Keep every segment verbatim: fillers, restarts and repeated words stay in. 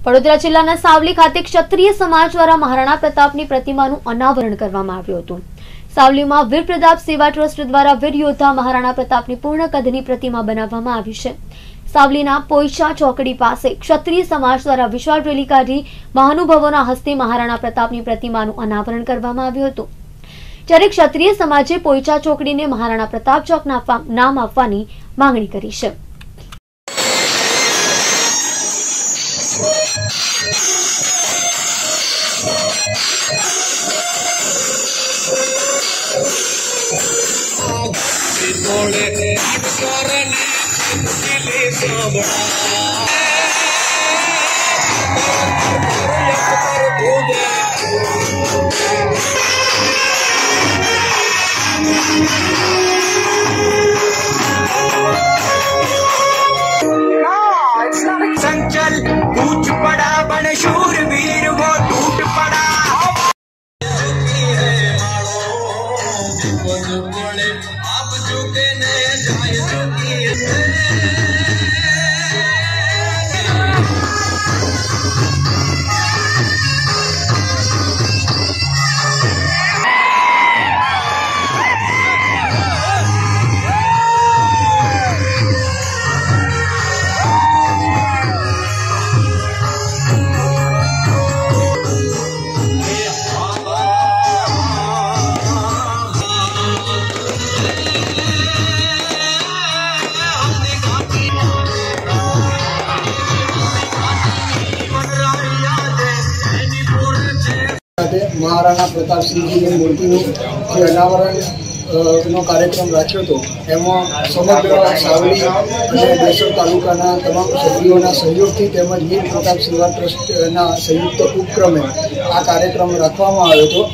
વડોદરા જિલ્લાના સાવલી ખાતે ક્ષત્રિય સમાજ દ્વારા મહારાણા પ્રતાપની પ્રતિમાનું અનાવરણ કરવામાં આવ્યું હતું। સાવલીમાં વીર પ્રતાપ સેવા ટ્રસ્ટ દ્વારા વીર યોદ્ધા મહારાણા પ્રતાપની પૂર્ણ કદની પ્રતિમા બનાવવામાં આવી છે। સાવલીના પોઈચા ચોકડી પાસે ક્ષત્રિય સમાજ દ્વારા વિશાળ રેલી કાઢી મહાનુભાવોના હસ્તે મહારાણા પ્રતાપની પ્રતિમાનું અનાવરણ કરવામાં આવ્યું હતું। જ્યારે ક્ષત્રિય સમાજે પોઈચા ચોકડીને મહારાણા પ્રતાપ ચોક નામ આપવાની માંગણી કરી છે। संचल कूच पड़ा बन शूर वीर वो टूट पड़ा आप झुके नहीं जाए महाराणा प्रताप सिंह जी की मूर्ति अनावरण नो कार्यक्रम राख्यो तो एमां समग्र सावली अने देसर तालुकाना तमाम सभ्योना सहयोगथी तेमज वीर प्रताप सेवा ट्रस्टना संयुक्त उपक्रमे आ कार्यक्रम राखवामां आव्यो तो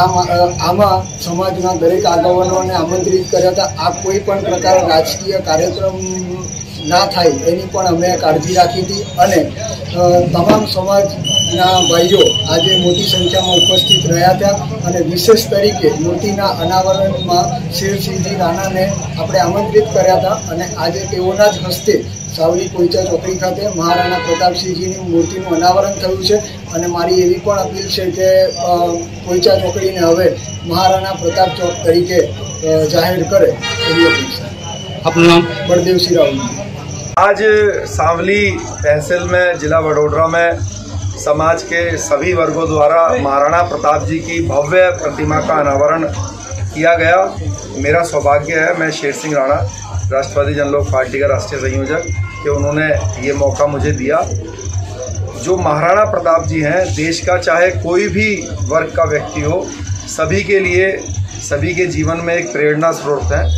आमां समाजना दरेक आगेवानोने आमंत्रित कर्या हता। आ कोई पण प्रकार राजकीय कार्यक्रम ना थाय एनी पण अमे काळजी राखी थी अने तमाम समाजना भाईओ आज मोटी संख्या में उपस्थित रह्या था अने विशेष तरीके मूर्तिना अनावरणमां शेरसिंहजी राणा ने आपणे आमंत्रित कर्या था अने आज तेओना ज हस्ते सावली पोईचा चौकड़ी खाते महाराणा प्रतापसिंहजीनी मूर्तिनुं अनावरण थयुं छे अने मारी एवी पण अपील छे के पोईचा चौकड़ीने हवे महाराणा प्रताप चौक तरीके जाहिर करे एवी अपील छे। आपनुं नाम? बलदेवसिंह रावल। आज सावली तहसील में जिला वडोदरा में समाज के सभी वर्गों द्वारा महाराणा प्रताप जी की भव्य प्रतिमा का अनावरण किया गया। मेरा सौभाग्य है, मैं शेर सिंह राणा राष्ट्रवादी जनलोक पार्टी का राष्ट्रीय संयोजक, कि उन्होंने ये मौका मुझे दिया। जो महाराणा प्रताप जी हैं, देश का चाहे कोई भी वर्ग का व्यक्ति हो, सभी के लिए सभी के जीवन में एक प्रेरणा स्रोत है।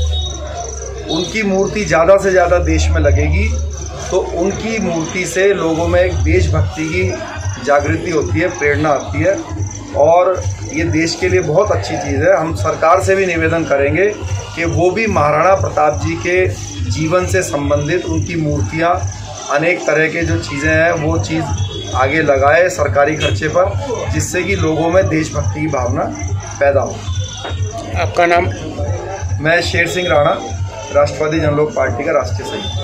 उनकी मूर्ति ज़्यादा से ज़्यादा देश में लगेगी तो उनकी मूर्ति से लोगों में एक देशभक्ति की जागृति होती है, प्रेरणा आती है और ये देश के लिए बहुत अच्छी चीज़ है। हम सरकार से भी निवेदन करेंगे कि वो भी महाराणा प्रताप जी के जीवन से संबंधित उनकी मूर्तियाँ, अनेक तरह के जो चीज़ें हैं वो चीज़ आगे लगाए सरकारी खर्चे पर, जिससे कि लोगों में देशभक्ति की भावना पैदा हो। आपका नाम? मैं शेर सिंह राणा राष्ट्रवादी जनलोक पार्टी का राष्ट्रीय संयोजक।